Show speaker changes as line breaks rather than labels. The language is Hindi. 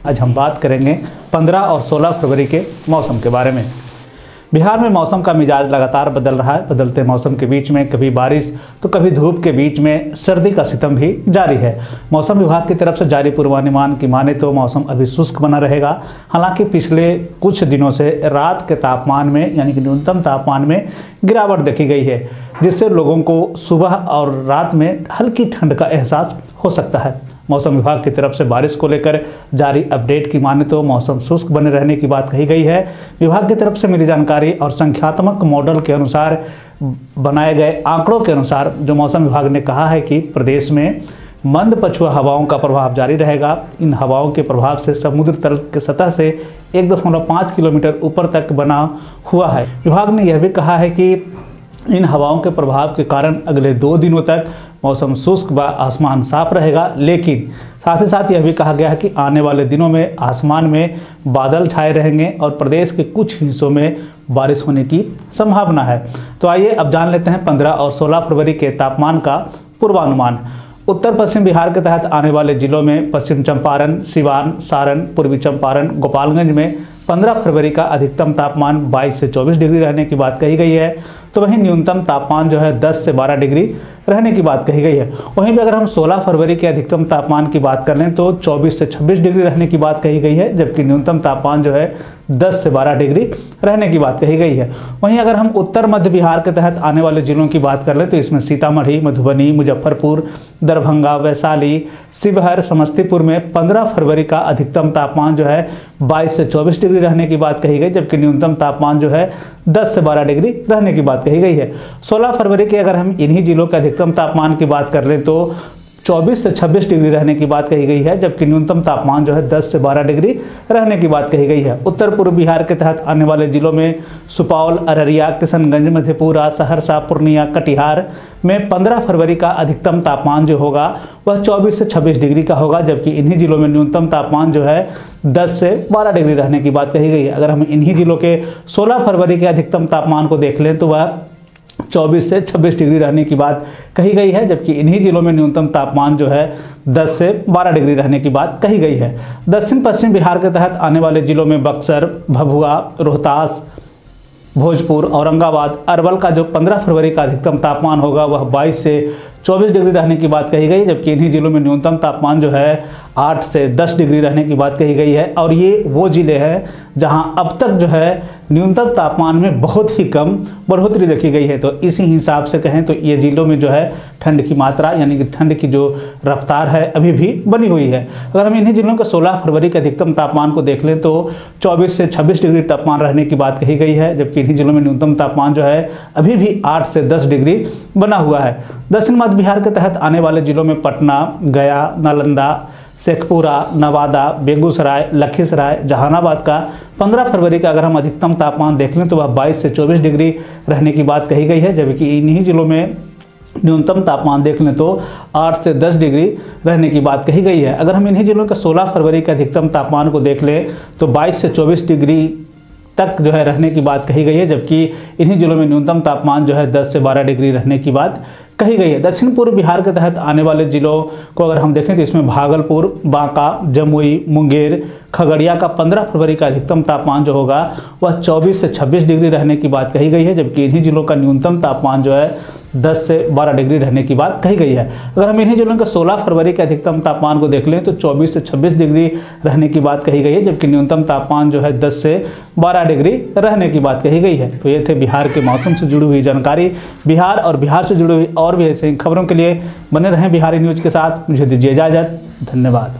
आज हम बात करेंगे 15 और 16 फरवरी के मौसम के बारे में। बिहार में मौसम का मिजाज लगातार बदल रहा है। बदलते मौसम के बीच में कभी बारिश तो कभी धूप के बीच में सर्दी का सितम भी जारी है। मौसम विभाग की तरफ से जारी पूर्वानुमान की माने तो मौसम अभी शुष्क बना रहेगा। हालांकि पिछले कुछ दिनों से रात के तापमान में यानी कि न्यूनतम तापमान में गिरावट देखी गई है, जिससे लोगों को सुबह और रात में हल्की ठंड का एहसास हो सकता है। मौसम विभाग की तरफ से बारिश को लेकर जारी अपडेट की माने तो मौसम शुष्क बने रहने की बात कही गई है। विभाग की तरफ से मिली जानकारी और संख्यात्मक मॉडल के अनुसार बनाए गए आंकड़ों के अनुसार जो मौसम विभाग ने कहा है कि प्रदेश में मंद पछुआ हवाओं का प्रभाव जारी रहेगा। इन हवाओं के प्रभाव से समुद्र तल के सतह से 1.5 किलोमीटर ऊपर तक बना हुआ है। विभाग ने यह भी कहा है कि इन हवाओं के प्रभाव के कारण अगले 2 दिनों तक मौसम शुष्क व आसमान साफ रहेगा, लेकिन साथ ही साथ यह भी कहा गया है कि आने वाले दिनों में आसमान में बादल छाए रहेंगे और प्रदेश के कुछ हिस्सों में बारिश होने की संभावना है। तो आइए अब जान लेते हैं 15 और 16 फरवरी के तापमान का पूर्वानुमान। उत्तर पश्चिम बिहार के तहत आने वाले जिलों में पश्चिम चंपारण, सिवान, सारण, पूर्वी चंपारण, गोपालगंज में 15 फरवरी का अधिकतम तापमान 22 से 24 डिग्री रहने की बात कही गई है। तो वहीं न्यूनतम तापमान जो है 10 से 12 डिग्री रहने की बात कही गई है। वहीं भी अगर हम 16 फरवरी के अधिकतम तापमान की बात कर लें तो 24 से 26 डिग्री रहने की बात कही गई है, जबकि न्यूनतम तापमान जो है 10 से 12 डिग्री रहने की बात कही गई है। वहीं अगर हम उत्तर मध्य बिहार के तहत आने वाले जिलों की बात कर लें तो इसमें सीतामढ़ी, मधुबनी, मुजफ्फरपुर, दरभंगा, वैशाली, शिवहर, समस्तीपुर में 15 फरवरी का अधिकतम तापमान जो है 22 से 24 डिग्री रहने की बात कही गई, जबकि न्यूनतम तापमान जो है 10 से 12 डिग्री रहने की बात कही गई है। 16 फरवरी के अगर हम इन्हीं जिलों के अधिकतम तापमान की बात कर लें तो 24 से 26 डिग्री रहने की बात कही गई है, जबकि न्यूनतम तापमान जो है 10 से 12 डिग्री रहने की बात कही गई है। उत्तर पूर्व बिहार के तहत आने वाले जिलों में सुपौल, अररिया, किशनगंज, मधेपुरा, सहरसा, पूर्णिया, कटिहार में 15 फरवरी का अधिकतम तापमान जो होगा वह 24 से 26 डिग्री का होगा, जबकि इन्हीं जिलों में न्यूनतम तापमान जो है 10 से 12 डिग्री रहने की बात कही गई है। अगर हम इन्हीं जिलों के 16 फरवरी के अधिकतम तापमान को देख लें तो वह 24 से 26 डिग्री रहने की बात कही गई है, जबकि इन्हीं जिलों में न्यूनतम तापमान जो है 10 से 12 डिग्री रहने की बात कही गई है। दक्षिण पश्चिम बिहार के तहत आने वाले जिलों में बक्सर, भभुआ, रोहतास, भोजपुर, औरंगाबाद, अरवल का जो 15 फरवरी का अधिकतम तापमान होगा वह 22 से 24 डिग्री रहने की बात कही गई, जबकि इन्हीं जिलों में न्यूनतम तापमान जो है 8 से 10 डिग्री रहने की बात कही गई है। और ये वो जिले हैं जहां अब तक जो है न्यूनतम तापमान में बहुत ही कम बढ़ोतरी देखी गई है। तो इसी हिसाब से कहें तो ये जिलों में जो है ठंड की मात्रा यानी कि ठंड की जो रफ्तार है अभी भी बनी हुई है। अगर हम इन्हीं जिलों के 16 फरवरी के अधिकतम तापमान को देख लें तो 24 से 26 डिग्री तापमान रहने की बात कही गई है, जबकि इन्हीं जिलों में न्यूनतम तापमान जो है अभी भी 8 से 10 डिग्री बना हुआ है। दक्षिण मध्य बिहार के तहत आने वाले जिलों में पटना, गया, नालंदा, शेखपुरा, नवादा, बेगूसराय, लखीसराय, जहानाबाद का 15 फरवरी का अगर हम अधिकतम तापमान देख लें तो वह 22 से 24 डिग्री रहने की बात कही गई है, जबकि इन्हीं जिलों में न्यूनतम तापमान देख लें तो 8 से 10 डिग्री रहने की बात कही गई है। अगर हम इन्हीं जिलों के 16 फरवरी के अधिकतम तापमान को देख लें तो 22 से 24 डिग्री तक जो है रहने की बात कही गई है, जबकि इन्हीं जिलों में न्यूनतम तापमान जो है 10 से 12 डिग्री रहने की बात कही गई है। दक्षिण पूर्व बिहार के तहत आने वाले जिलों को अगर हम देखें तो इसमें भागलपुर, बांका, जमुई, मुंगेर, खगड़िया का 15 फरवरी का अधिकतम तापमान जो होगा वह 24 से 26 डिग्री रहने की बात कही गई है, जबकि इन्हीं जिलों का न्यूनतम तापमान जो है 10 से 12 डिग्री रहने की बात कही गई है। अगर हम इन्हीं जिलों के 16 फरवरी के अधिकतम तापमान को देख लें तो 24 से 26 डिग्री रहने की बात कही गई है, जबकि न्यूनतम तापमान जो है 10 से 12 डिग्री रहने की बात कही गई है। तो ये थे बिहार के मौसम से जुड़ी हुई जानकारी। बिहार और बिहार से जुड़ी हुई और भी ऐसी खबरों के लिए बने रहें बिहारी न्यूज के साथ। मुझे दीजिए इजाजत। धन्यवाद।